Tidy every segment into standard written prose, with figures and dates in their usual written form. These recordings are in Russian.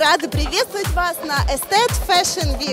рады приветствовать вас на Estate Fashion Week.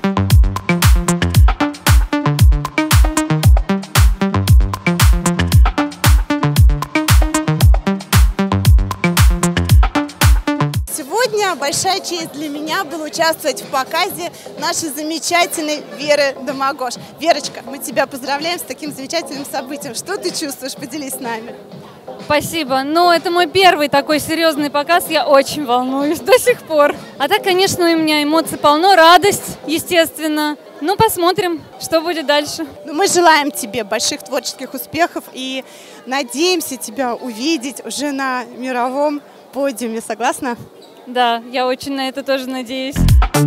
Сегодня большая честь для меня было участвовать в показе нашей замечательной Веры Домагош. Верочка, мы тебя поздравляем с таким замечательным событием. Что ты чувствуешь? Поделись с нами. Спасибо. Ну, это мой первый такой серьезный показ. Я очень волнуюсь до сих пор. А так, конечно, у меня эмоций полно, радость, естественно. Ну, посмотрим, что будет дальше. Мы желаем тебе больших творческих успехов и надеемся тебя увидеть уже на мировом подиуме. Согласна? Да, я очень на это тоже надеюсь.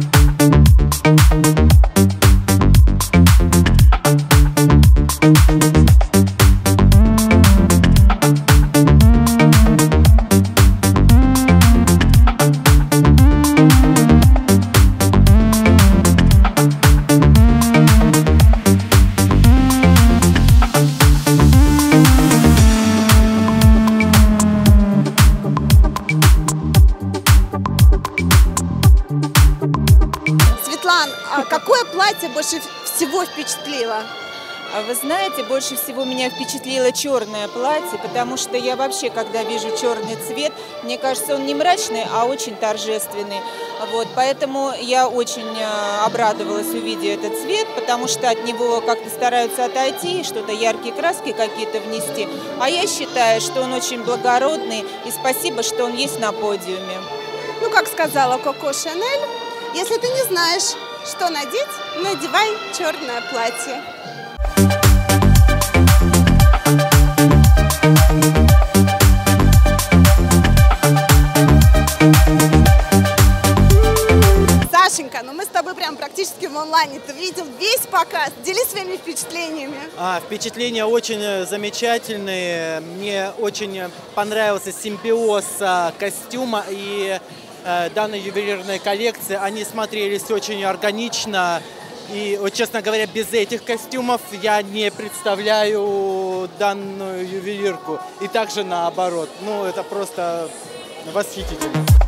А какое платье больше всего впечатлило? Вы знаете, больше всего меня впечатлило черное платье, потому что я вообще, когда вижу черный цвет, мне кажется, он не мрачный, а очень торжественный. Вот, поэтому я очень обрадовалась, увидев этот цвет, потому что от него как-то стараются отойти, что-то яркие краски какие-то внести. А я считаю, что он очень благородный, и спасибо, что он есть на подиуме. Ну, как сказала Коко Шанель, если ты не знаешь, что надеть, надевай черное платье. Сашенька, ну мы с тобой прям практически в онлайне. Ты видел весь показ. Делись своими впечатлениями. Впечатления очень замечательные. Мне очень понравился симбиоз костюма и данной ювелирной коллекции. Они смотрелись очень органично. И, вот, честно говоря, без этих костюмов я не представляю данную ювелирку. И также наоборот. Ну, это просто восхитительно.